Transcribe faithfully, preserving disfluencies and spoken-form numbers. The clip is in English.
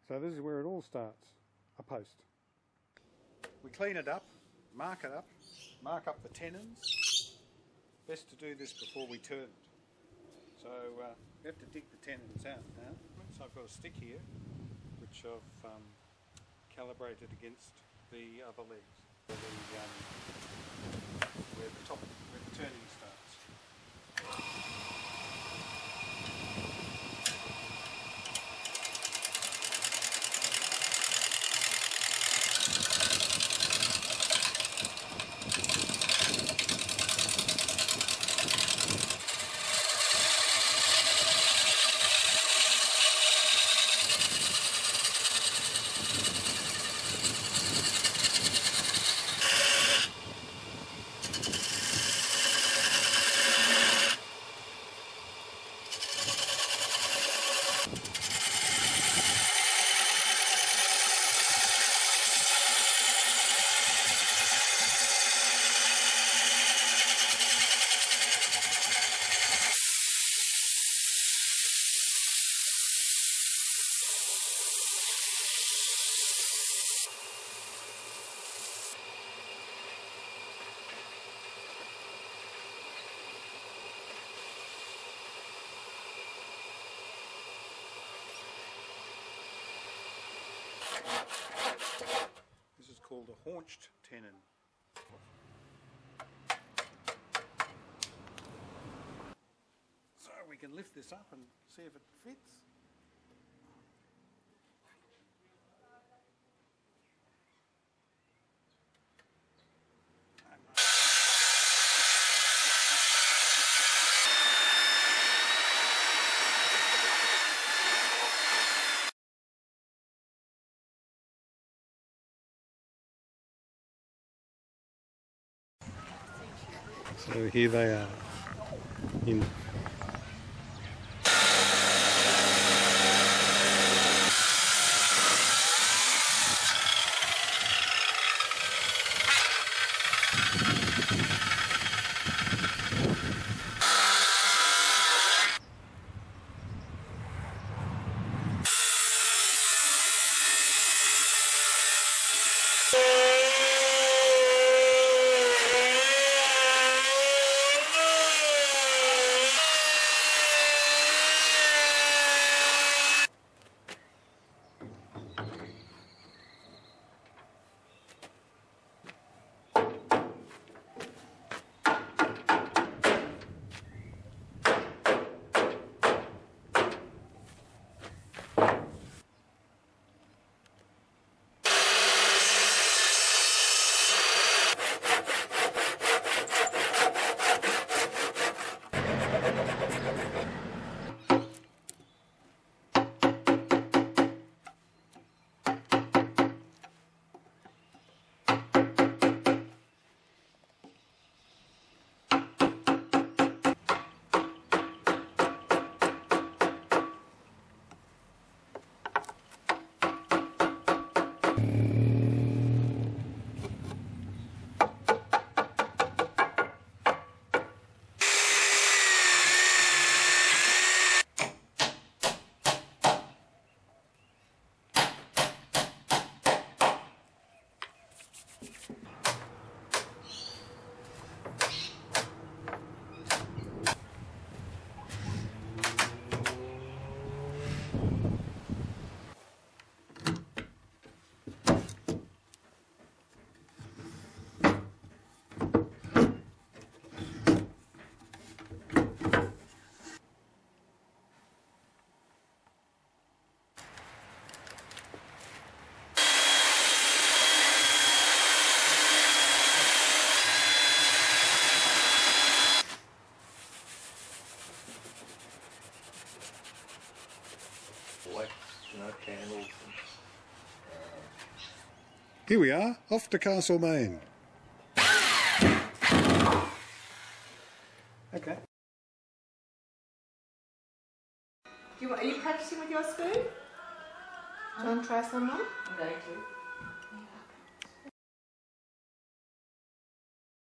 So this is where it all starts, a post. We clean it up, mark it up, mark up the tenons. Best to do this before we turn it. So uh, we have to dig the tenons out now. So I've got a stick here, which I've um, calibrated against the other legs, where the, um, where the top, where the turning starts. This is called a haunched tenon. So we can lift this up and see if it fits. So here they are in candles. Here we are, off to Castlemaine. Okay. Do you, are you practicing with your spoon? Do you want to try some more? I'm going to.